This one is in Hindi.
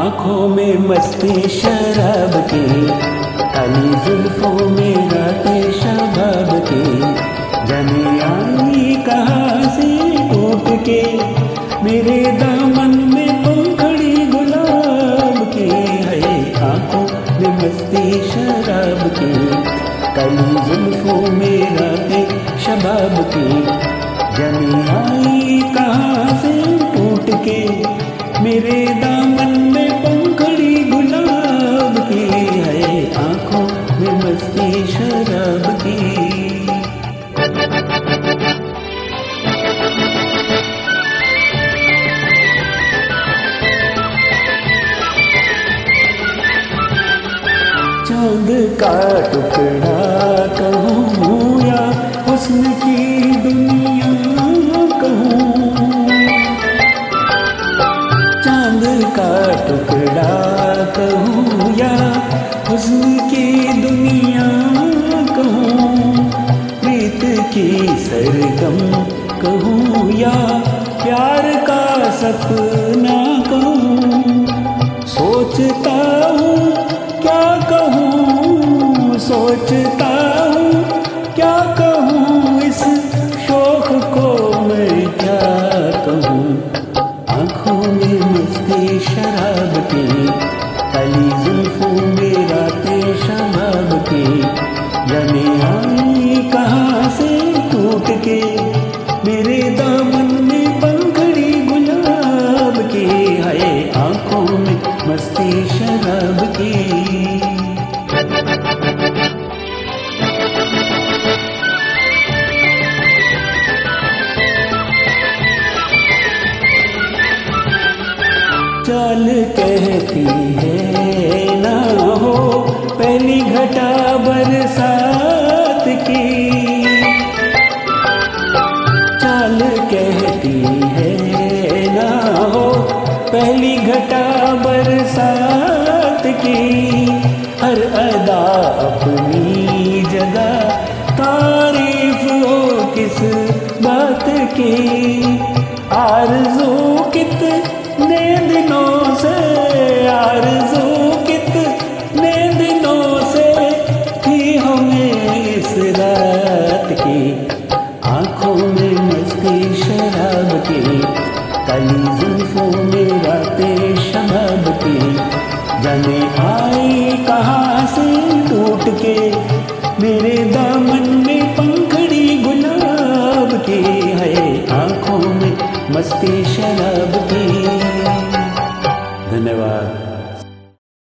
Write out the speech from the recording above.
आँखों में मस्ती शराब की, काली जुल्फों में रातें शबाब की, जाने आई कहाँ से टूट के मेरे दामन में पंखड़ी गुलाब की है। आँखों में मस्ती शराब की, काली जुल्फों में रातें शबाब की, जाने आई कहाँ से टूट के मेरे दामन में पंखड़ी गुलाब की है। आँखों में मस्ती शराब की। चांद का टुकड़ा कहूँ या हुस्न की दुनिया कहूँ, चांद का टुकड़ा कहूँ या हुस्न की दुनिया कहूँ, प्रीत की सरगम कहूँ या प्यार का सपना कहूँ, सोचता हूँ क्या कहूँ, सोचता हूँ क्या कहूँ, इस शौक को मैं क्या कहूँ। आँखों में मस्ती शराब की, काली जुल्फों में रातें शबाब की, जाने आई कहाँ से टूट के मेरे दामन में पंखड़ी गुलाब की है। आँखों में मस्ती शराब की। चाल कहती है ना हो पहली घटा बरसात की, चाल कहती है ना हो पहली घटा बरसात की, हर अदा अपनी जगह तारीफ हो किस बात की। आरज़ू कितने दिनों से, आरज़ू कितने दिनों से थी हमें इस रात की। आँखों में मस्ती शराब की, काली जुल्फों में रातें शबाब की, जाने आई कहाँ से टूट के मेरे दामन में पंखड़ी गुलाब की है। आँखों में मस्ती शराब